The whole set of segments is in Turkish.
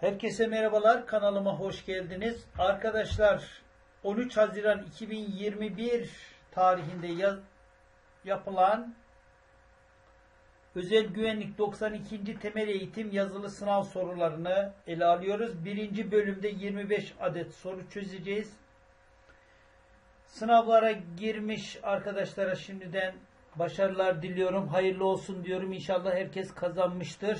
Herkese merhabalar, kanalıma hoş geldiniz. Arkadaşlar 13 Haziran 2021 tarihinde yapılan Özel Güvenlik 92. Temel Eğitim yazılı sınav sorularını ele alıyoruz. Birinci bölümde 25 adet soru çözeceğiz. Sınavlara girmiş arkadaşlara şimdiden başarılar diliyorum. Hayırlı olsun diyorum. İnşallah herkes kazanmıştır.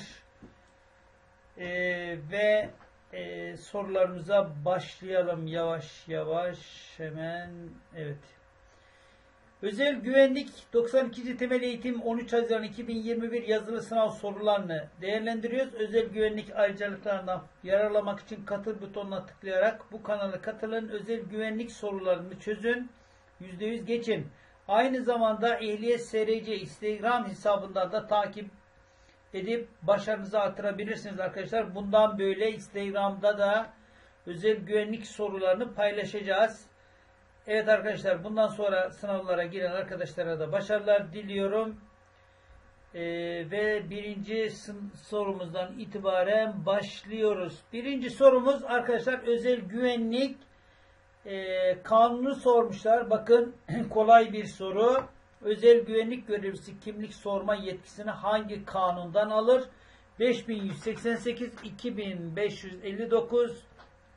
Sorularımıza başlayalım yavaş yavaş hemen. Evet. Özel Güvenlik 92. Temel Eğitim 13 Haziran 2021 yazılı sınav sorularını değerlendiriyoruz. Özel güvenlik ayrıcalıklarından yararlanmak için katıl butonuna tıklayarak bu kanala katılın. Özel güvenlik sorularını çözün. %100 geçin. Aynı zamanda Ehliyet SRC Instagram hesabından da takip edip başarınızı artırabilirsiniz arkadaşlar. Bundan böyle Instagram'da da özel güvenlik sorularını paylaşacağız. Evet arkadaşlar, bundan sonra sınavlara giren arkadaşlara da başarılar diliyorum. Ve birinci sorumuzdan itibaren başlıyoruz. Birinci sorumuz arkadaşlar özel güvenlik kanunu sormuşlar. Bakın kolay bir soru. Özel güvenlik görevlisi kimlik sorma yetkisini hangi kanundan alır? 5188, 2559,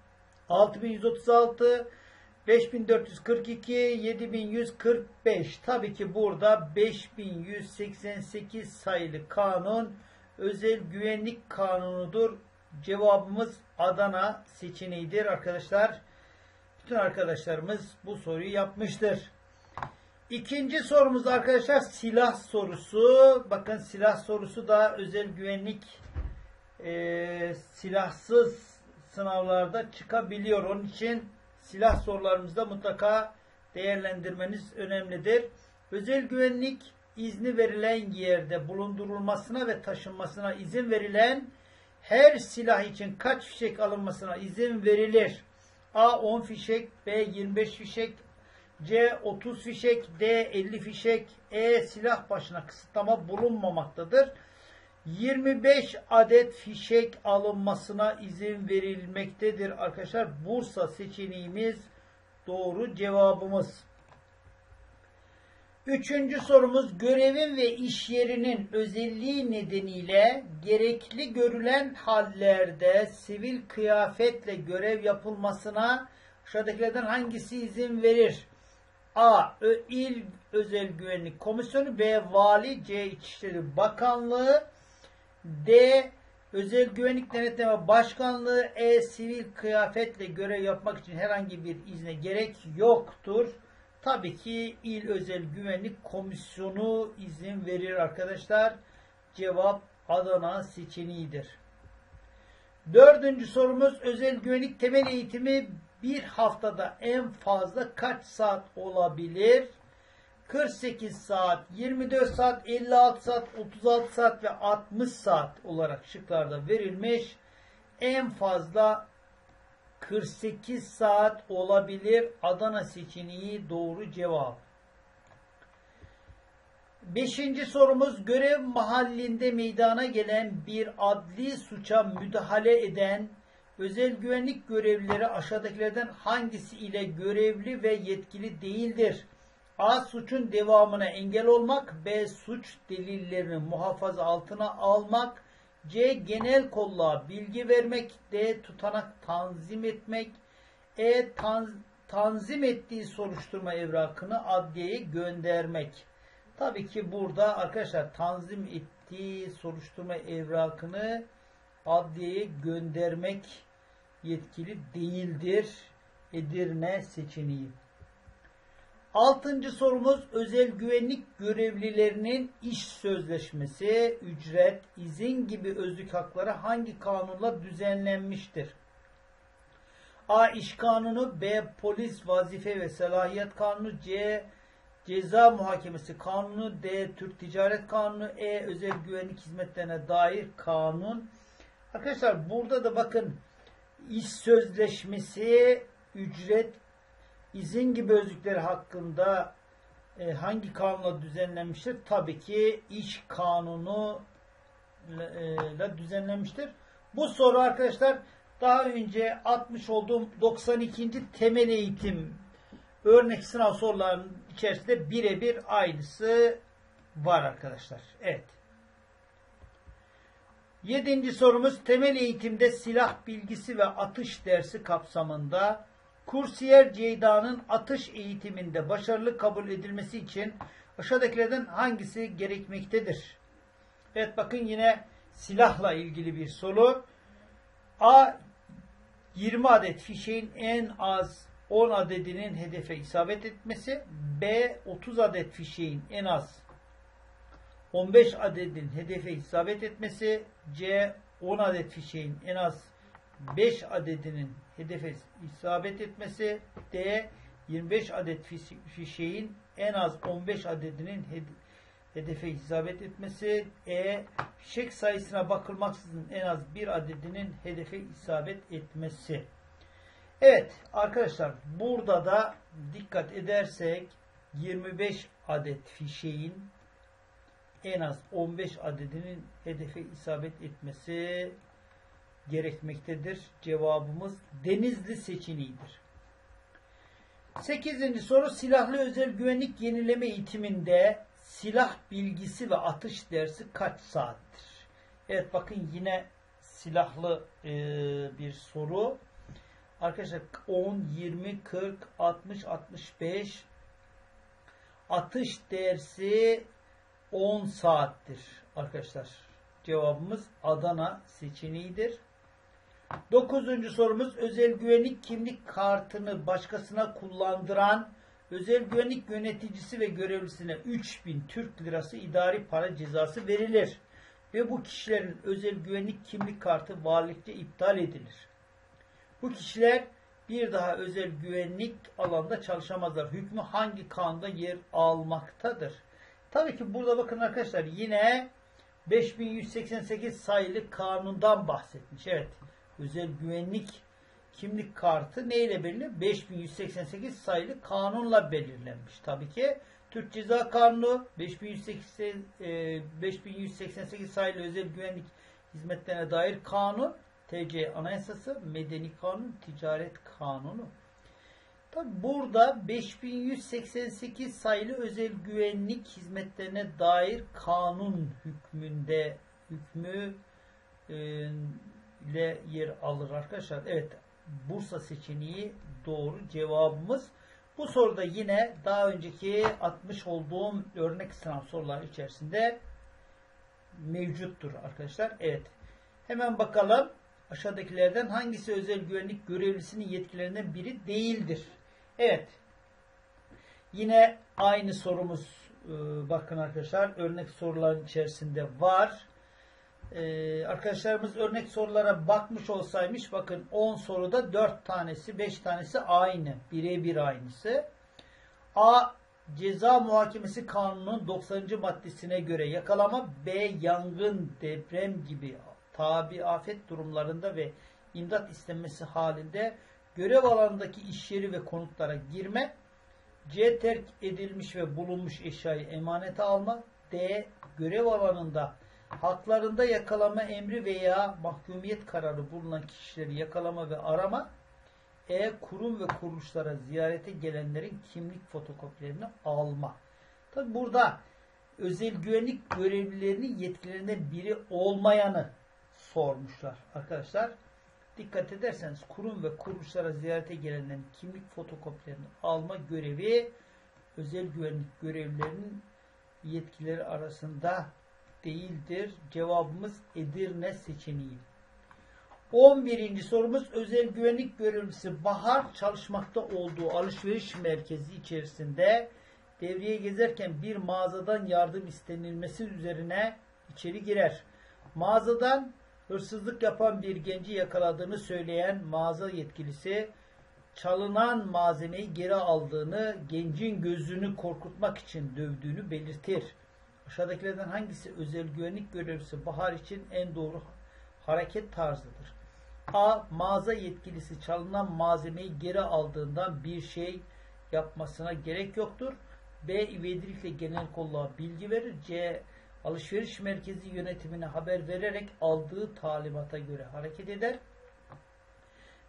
6136, 5442, 7145. Tabii ki burada 5188 sayılı kanun özel güvenlik kanunudur. Cevabımız Adana seçeneğidir arkadaşlar. Bütün arkadaşlarımız bu soruyu yapmıştır. İkinci sorumuz arkadaşlar silah sorusu. Bakın silah sorusu da özel güvenlik silahsız sınavlarda çıkabiliyor. Onun için silah sorularımızda mutlaka değerlendirmeniz önemlidir. Özel güvenlik izni verilen yerde bulundurulmasına ve taşınmasına izin verilen her silah için kaç fişek alınmasına izin verilir? A 10 fişek, B 25 fişek, C 30 fişek, D 50 fişek, E silah başına kısıtlama bulunmamaktadır. 25 adet fişek alınmasına izin verilmektedir arkadaşlar. Bursa seçeneğimiz doğru cevabımız. Üçüncü sorumuz görevin ve iş yerinin özelliği nedeniyle gerekli görülen hallerde sivil kıyafetle görev yapılmasına aşağıdakilerden hangisi izin verir? A. İl Özel Güvenlik Komisyonu, B. Vali, C. İçişleri Bakanlığı, D. Özel Güvenlik Denetleme Başkanlığı, E. Sivil kıyafetle görev yapmak için herhangi bir izne gerek yoktur. Tabii ki İl Özel Güvenlik Komisyonu izin verir arkadaşlar. Cevap Adana seçeneğidir. Dördüncü sorumuz özel güvenlik temel eğitimi bir haftada en fazla kaç saat olabilir? 48 saat, 24 saat, 56 saat, 36 saat ve 60 saat olarak şıklarda verilmiş. En fazla 48 saat olabilir. Adana seçeneği doğru cevap. Beşinci sorumuz görev mahallinde meydana gelen bir adli suça müdahale eden özel güvenlik görevlileri aşağıdakilerden hangisi ile görevli ve yetkili değildir? A. Suçun devamına engel olmak, B. Suç delillerini muhafaza altına almak, C. Genel kolluğa bilgi vermek, D. Tutanak tanzim etmek, E. Tanzim ettiği soruşturma evrakını adliyeye göndermek. Tabii ki burada arkadaşlar tanzim ettiği soruşturma evrakını adliyeye göndermek yetkili değildir. Edirne seçeneği. Altıncı sorumuz özel güvenlik görevlilerinin iş sözleşmesi, ücret, izin gibi özlük hakları hangi kanunla düzenlenmiştir? A. İş Kanunu, B. Polis Vazife ve Selahiyet Kanunu, C. Ceza Muhakemesi Kanunu, D. Türk Ticaret Kanunu, E. Özel güvenlik hizmetlerine dair kanun. Arkadaşlar burada da bakın iş sözleşmesi, ücret, izin gibi özlükleri hakkında hangi kanunla düzenlenmiştir? Tabii ki iş kanunu ile düzenlenmiştir. Bu soru arkadaşlar Daha önce atmış olduğum 92. temel eğitim örnek sınav sorularının içerisinde birebir aynısı var arkadaşlar. Evet. 7. sorumuz temel eğitimde silah bilgisi ve atış dersi kapsamında kursiyer Ceyda'nın atış eğitiminde başarılı kabul edilmesi için aşağıdakilerden hangisi gerekmektedir? Evet, bakın yine silahla ilgili bir soru. A. 20 adet fişeğin en az 10 adedinin hedefe isabet etmesi. B. 30 adet fişeğin en az 15 adedin hedefe isabet etmesi. C. 10 adet fişeğin en az 5 adedinin hedefe isabet etmesi. D. 25 adet fişeğin en az 15 adedinin hedefe isabet etmesi. E. Fişek sayısına bakılmaksızın en az bir adedinin hedefe isabet etmesi. Evet arkadaşlar, burada da dikkat edersek 25 adet fişeğin en az 15 adedinin hedefe isabet etmesi gerekmektedir. Cevabımız Denizli seçeneğidir. 8. soru silahlı özel güvenlik yenileme eğitiminde silah bilgisi ve atış dersi kaç saattir? Evet, bakın yine silahlı bir soru. Arkadaşlar 10, 20, 40, 60, 65 atış dersi 10 saattir arkadaşlar. Cevabımız Adana seçeneğidir. 9. sorumuz özel güvenlik kimlik kartını başkasına kullandıran özel güvenlik yöneticisi ve görevlisine 3000 Türk lirası idari para cezası verilir. Ve bu kişilerin özel güvenlik kimlik kartı valilikçe iptal edilir. Bu kişiler bir daha özel güvenlik alanda çalışamazlar. Hükmü hangi kanunda yer almaktadır? Tabii ki burada bakın arkadaşlar, yine 5188 sayılı kanundan bahsetmiş. Evet, özel güvenlik kimlik kartı neyle belirlenir? 5188 sayılı kanunla belirlenmiş. Tabii ki Türk Ceza Kanunu 5188 sayılı özel güvenlik hizmetlerine dair kanun, TC Anayasası, Medeni Kanun, Ticaret Kanunu. Tabi burada 5188 sayılı özel güvenlik hizmetlerine dair kanun hükmü ile yer alır arkadaşlar. Evet, Bursa seçeneği doğru cevabımız. Bu soruda yine daha önceki atmış olduğum örnek sınav soruları içerisinde mevcuttur arkadaşlar. Evet. Hemen bakalım. Aşağıdakilerden hangisi özel güvenlik görevlisinin yetkilerinden biri değildir? Evet. Yine aynı sorumuz bakın arkadaşlar örnek soruların içerisinde var. Arkadaşlarımız örnek sorulara bakmış olsaymış, bakın 10 soruda 4 tanesi 5 tanesi aynı. Birebir aynısı. A. Ceza Muhakemesi Kanunu'nun 90. maddesine göre yakalama. B. Yangın, deprem gibi tabi afet durumlarında ve imdat istenmesi halinde görev alanındaki iş yeri ve konutlara girme. C. Terk edilmiş ve bulunmuş eşyayı emanete alma. D. Görev alanında haklarında yakalama emri veya mahkumiyet kararı bulunan kişileri yakalama ve arama. E. Kurum ve kuruluşlara ziyarete gelenlerin kimlik fotokopilerini alma. Tabi burada özel güvenlik görevlilerinin yetkilerinden biri olmayanı sormuşlar arkadaşlar. Dikkat ederseniz kurum ve kuruluşlara ziyarete gelenlerin kimlik fotokopilerini alma görevi özel güvenlik görevlilerinin yetkileri arasında değildir. Cevabımız Edirne seçeneği. 11. sorumuz özel güvenlik görevlisi Bahar çalışmakta olduğu alışveriş merkezi içerisinde devreye gezerken bir mağazadan yardım istenilmesi üzerine içeri girer. Mağazadan hırsızlık yapan bir genci yakaladığını söyleyen mağaza yetkilisi çalınan malzemeyi geri aldığını, gencin gözünü korkutmak için dövdüğünü belirtir. Aşağıdakilerden hangisi özel güvenlik görevlisi Bahar için en doğru hareket tarzıdır? A. Mağaza yetkilisi çalınan malzemeyi geri aldığından bir şey yapmasına gerek yoktur. B. İvedilikle genel kolluğa bilgi verir. C. Alışveriş merkezi yönetimine haber vererek aldığı talimata göre hareket eder.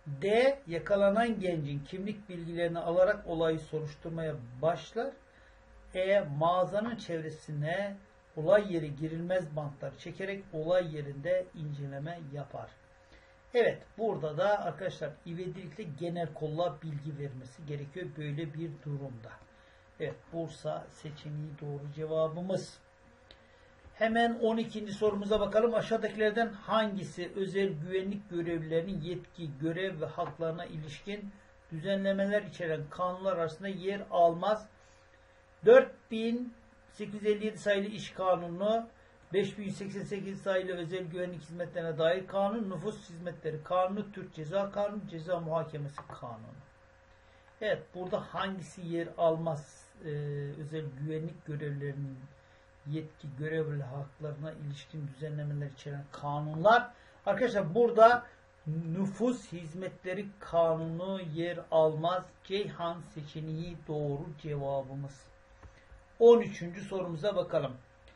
D. Yakalanan gencin kimlik bilgilerini alarak olayı soruşturmaya başlar. E. Mağazanın çevresine olay yeri girilmez bantlar çekerek olay yerinde inceleme yapar. Evet, burada da arkadaşlar ivedilikle genel kolla bilgi vermesi gerekiyor böyle bir durumda. Evet, Bursa seçeneği doğru cevabımız. Hemen 12. sorumuza bakalım. Aşağıdakilerden hangisi özel güvenlik görevlilerinin yetki, görev ve haklarına ilişkin düzenlemeler içeren kanunlar arasında yer almaz? 4857 sayılı İş Kanunu, 5188 sayılı Özel Güvenlik Hizmetlerine dair kanun, Nüfus Hizmetleri Kanunu, Türk Ceza Kanunu, Ceza Muhakemesi Kanunu. Evet, burada hangisi yer almaz? Özel güvenlik görevlilerinin yetki, görev ve haklarına ilişkin düzenlemeler içeren kanunlar. Arkadaşlar burada Nüfus Hizmetleri Kanunu yer almaz. Ceyhan seçeneği doğru cevabımız. 13. sorumuza bakalım.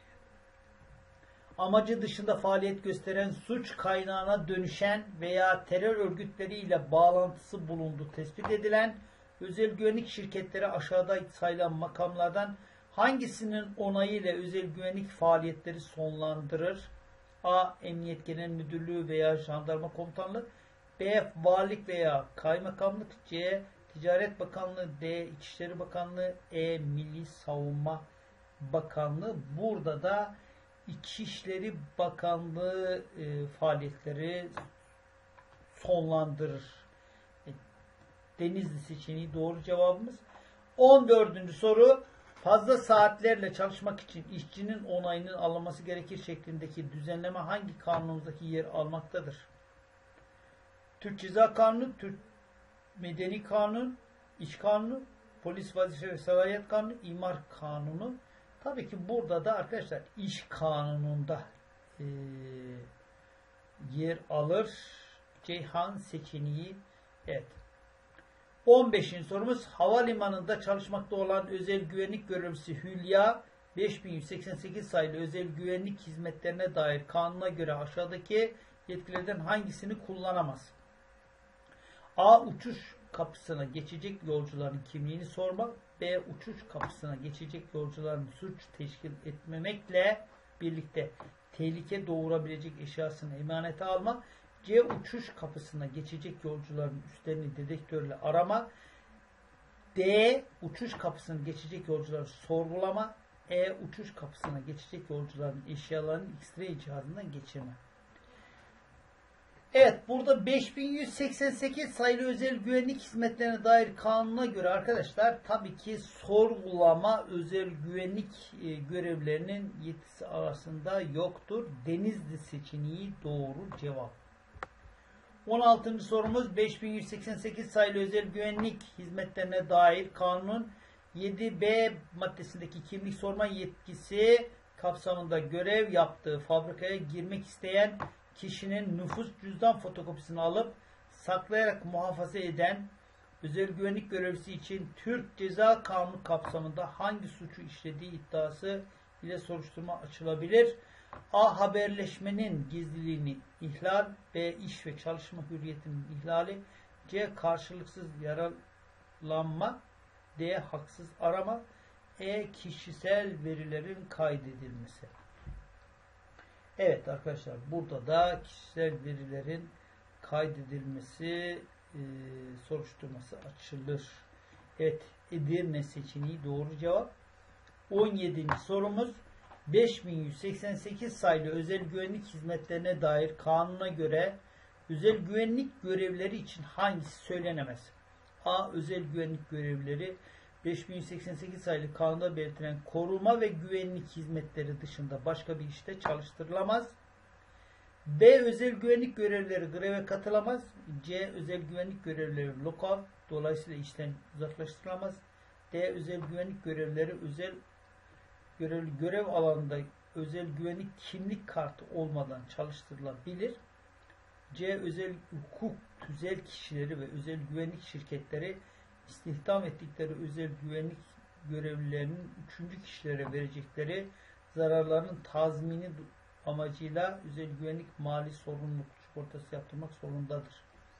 Amacı dışında faaliyet gösteren, suç kaynağına dönüşen veya terör örgütleriyle bağlantısı bulunduğu tespit edilen özel güvenlik şirketleri aşağıda sayılan makamlardan hangisinin onayıyla özel güvenlik faaliyetleri sonlandırır? A. Emniyet Genel Müdürlüğü veya Jandarma Komutanlığı, B. Valilik veya Kaymakamlık, C. Ticaret Bakanlığı, D. İçişleri Bakanlığı, E. Milli Savunma Bakanlığı. Burada da İçişleri Bakanlığı faaliyetleri sonlandırır. Denizli seçeneği doğru cevabımız. 14. soru. Fazla saatlerle çalışmak için işçinin onayının alınması gerekir şeklindeki düzenleme hangi kanunumuzdaki yer almaktadır? Türk Ceza Kanunu, Türk Medeni Kanun, İş Kanunu, Polis Vazife ve Salayet Kanunu, İmar Kanunu. Tabii ki burada da arkadaşlar İş Kanunu'nda yer alır. Ceyhan seçeneği. Evet. 15. sorumuz. Havalimanında çalışmakta olan özel güvenlik görevlisi Hülya 5188 sayılı özel güvenlik hizmetlerine dair kanuna göre aşağıdaki yetkilerden hangisini kullanamaz? A. Uçuş kapısına geçecek yolcuların kimliğini sormak. B. Uçuş kapısına geçecek yolcuların suç teşkil etmemekle birlikte tehlike doğurabilecek eşyasını emanete almak. C. Uçuş kapısına geçecek yolcuların üstlerini dedektörle arama. D. Uçuş kapısını geçecek yolcuları sorgulama. E. Uçuş kapısına geçecek yolcuların eşyalarını X-ray cihazından geçirme. Evet, burada 5188 sayılı özel güvenlik hizmetlerine dair kanuna göre arkadaşlar tabii ki sorgulama özel güvenlik görevlerinin yetkisi arasında yoktur. Denizli seçeneği doğru cevap. 16. sorumuz 5188 sayılı özel güvenlik hizmetlerine dair kanunun 7B maddesindeki kimlik sorma yetkisi kapsamında görev yaptığı fabrikaya girmek isteyen kişinin nüfus cüzdan fotokopisini alıp saklayarak muhafaza eden özel güvenlik görevlisi için Türk Ceza Kanunu kapsamında hangi suçu işlediği iddiası ile soruşturma açılabilir? A. Haberleşmenin gizliliğini ihlal, B. İş ve çalışma hürriyetinin ihlali, C. Karşılıksız yaralanma, D. Haksız arama, E. Kişisel verilerin kaydedilmesi. Evet arkadaşlar, burada da kişisel verilerin kaydedilmesi soruşturması açılır. Evet, Edirne seçeneği doğru cevap. 17. sorumuz 5188 sayılı özel güvenlik hizmetlerine dair kanuna göre özel güvenlik görevleri için hangisi söylenemez? A. Özel güvenlik görevlileri 5188 sayılı kanunda belirtilen koruma ve güvenlik hizmetleri dışında başka bir işte çalıştırılamaz. B. Özel güvenlik görevlileri greve katılamaz. C. Özel güvenlik görevlileri lockout dolayısıyla işten uzaklaştırılamaz. D. Özel güvenlik görevlileri görev alanında özel güvenlik kimlik kartı olmadan çalıştırılabilir. C. Özel hukuk tüzel kişileri ve özel güvenlik şirketleri istihdam ettikleri özel güvenlik görevlilerinin üçüncü kişilere verecekleri zararların tazmini amacıyla özel güvenlik mali sorumluluk sigortası yaptırmak zorundadır.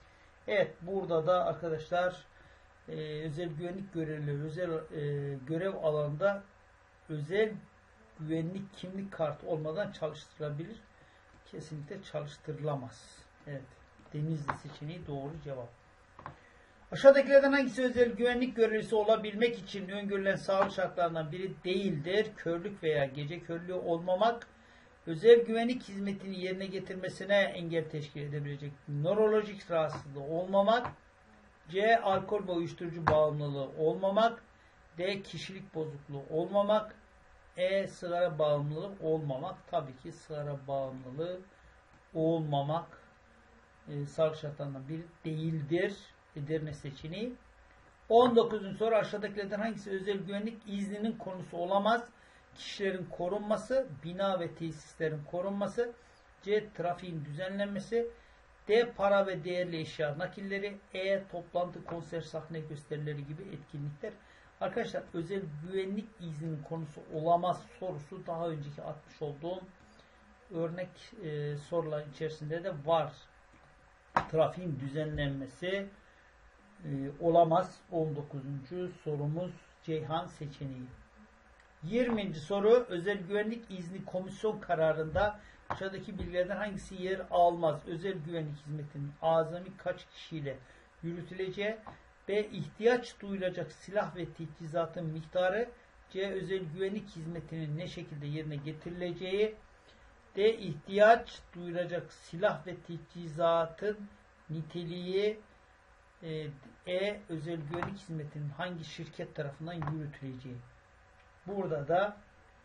Evet, burada da arkadaşlar özel güvenlik görevlileri görev alanında özel güvenlik kimlik kartı olmadan çalıştırılabilir. Kesinlikle çalıştırılamaz. Evet. Denizli seçeneği doğru cevap. Aşağıdakilerden hangisi özel güvenlik görevlisi olabilmek için öngörülen sağlık şartlarından biri değildir? Körlük veya gece körlüğü olmamak, özel güvenlik hizmetini yerine getirmesine engel teşkil edebilecek nörolojik rahatsızlığı olmamak, C. Alkol ve uyuşturucu bağımlılığı olmamak, D. Kişilik bozukluğu olmamak, E. Sigara bağımlılığı olmamak. Tabii ki sigara bağımlılığı olmamak sağlık şartlarından biri değildir. Edirne seçeneği. 19. soru aşağıdakilerden hangisi özel güvenlik izninin konusu olamaz? Kişilerin korunması, bina ve tesislerin korunması, C. Trafiğin düzenlenmesi, D. Para ve değerli eşya nakilleri, E. Toplantı, konser, sahne gösterileri gibi etkinlikler. Arkadaşlar özel güvenlik izninin konusu olamaz sorusu daha önceki atmış olduğum örnek sorular içerisinde de var. Trafiğin düzenlenmesi olamaz. 19. sorumuz Ceyhan seçeneği. 20. soru özel güvenlik izni komisyon kararında aşağıdaki bilgilerden hangisi yer almaz? Özel güvenlik hizmetinin azami kaç kişiyle yürütüleceği, B. ihtiyaç duyulacak silah ve teçhizatın miktarı, C. özel güvenlik hizmetinin ne şekilde yerine getirileceği, D. ihtiyaç duyulacak silah ve teçhizatın niteliği, E. özel güvenlik hizmetinin hangi şirket tarafından yürütüleceği. Burada da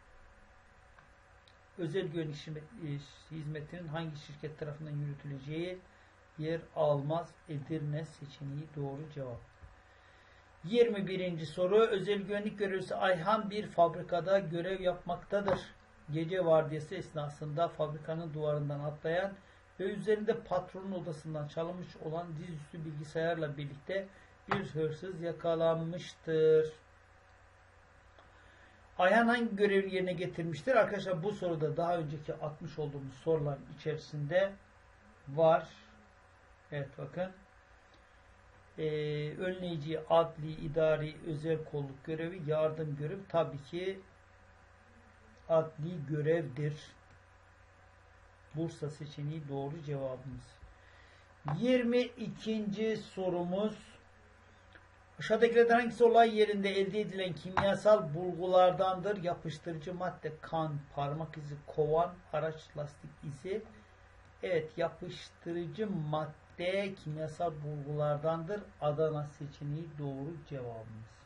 özel güvenlik hizmetinin hangi şirket tarafından yürütüleceği yer almaz. Edirne seçeneği doğru cevap. 21. soru özel güvenlik görevlisi Ayhan bir fabrikada görev yapmaktadır. Gece vardiyası esnasında fabrikanın duvarından atlayan ve üzerinde patronun odasından çalınmış olan dizüstü bilgisayarla birlikte bir hırsız yakalanmıştır. Ayhan hangi görevi yerine getirmiştir? Arkadaşlar bu soruda daha önceki atmış olduğumuz soruların içerisinde var. Evet bakın. Önleyici, adli, idari, özel kolluk görevi, yardım görevi tabii ki adli görevdir. Bursa seçeneği doğru cevabımız. 22. sorumuz aşağıdakilerden hangisi olay yerinde elde edilen kimyasal bulgulardandır? Yapıştırıcı madde, kan, parmak izi, kovan, araç lastik izi. Evet, yapıştırıcı madde kimyasal bulgulardandır. Adana seçeneği doğru cevabımız.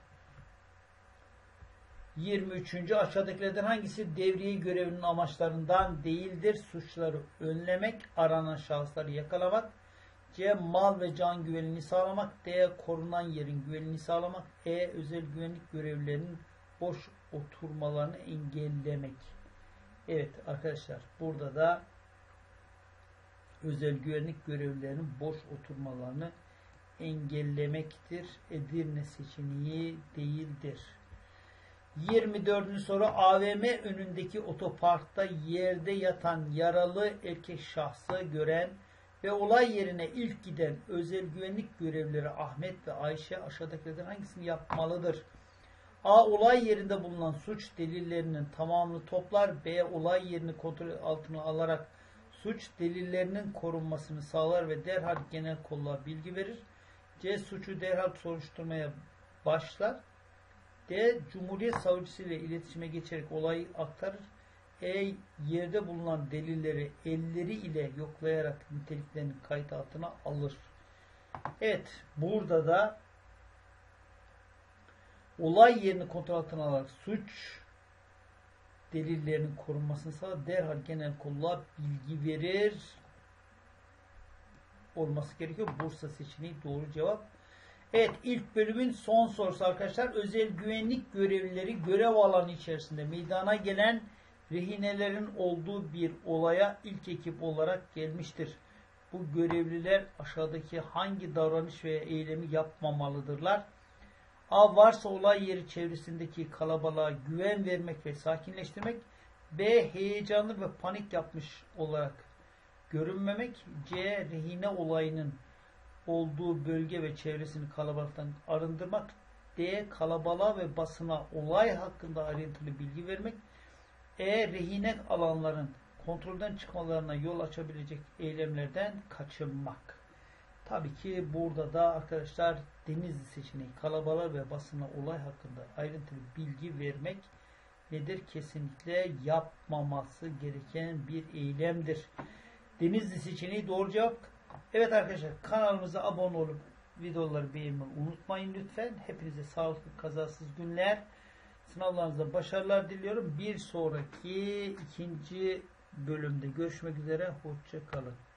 23. aşağıdakilerden hangisi devriye görevinin amaçlarından değildir? Suçları önlemek, aranan şahısları yakalamak, C. Mal ve can güvenliğini sağlamak, D. Korunan yerin güvenliğini sağlamak, E. Özel güvenlik görevlilerinin boş oturmalarını engellemek. Evet arkadaşlar burada da özel güvenlik görevlilerinin boş oturmalarını engellemektir. Edirne seçeneği değildir. 24. soru AVM önündeki otoparkta yerde yatan yaralı erkek şahsı gören ve olay yerine ilk giden özel güvenlik görevlileri Ahmet ve Ayşe aşağıdakilerden hangisini yapmalıdır? A. Olay yerinde bulunan suç delillerinin tamamını toplar. B. Olay yerini kontrol altına alarak suç delillerinin korunmasını sağlar ve derhal genel kolluğa bilgi verir. C. Suçu derhal soruşturmaya başlar. D. Cumhuriyet Savcısı ile iletişime geçerek olayı aktarır. E. Yerde bulunan delilleri elleri ile yoklayarak niteliklerini kayıt altına alır. Evet, burada da olay yerini kontrol altına alarak suç delillerinin korunmasını sağlar. Derhal genel kolluğa bilgi verir. Olması gerekiyor. Bursa seçeneği doğru cevap. Evet, ilk bölümün son sorusu arkadaşlar. Özel güvenlik görevlileri görev alanı içerisinde meydana gelen rehinelerin olduğu bir olaya ilk ekip olarak gelmiştir. Bu görevliler aşağıdaki hangi davranış veya eylemi yapmamalıdırlar? A. Varsa olay yeri çevresindeki kalabalığa güven vermek ve sakinleştirmek. B. Heyecanlı ve panik yapmış olarak görünmemek. C. Rehine olayının olduğu bölge ve çevresini kalabalıktan arındırmak. D. Kalabalığa ve basına olay hakkında ayrıntılı bilgi vermek. E. Rehine alanların kontrolden çıkmalarına yol açabilecek eylemlerden kaçınmak. Tabii ki burada da arkadaşlar Denizli seçeneği, kalabalığa ve basına olay hakkında ayrıntılı bilgi vermek nedir? Kesinlikle yapmaması gereken bir eylemdir. Denizli seçeneği doğru cevap. Evet arkadaşlar, kanalımıza abone olup videoları beğenmeyi unutmayın lütfen. Hepinize sağlıklı, kazasız günler. Sınavlarınızda başarılar diliyorum. Bir sonraki ikinci bölümde görüşmek üzere. Hoşça kalın.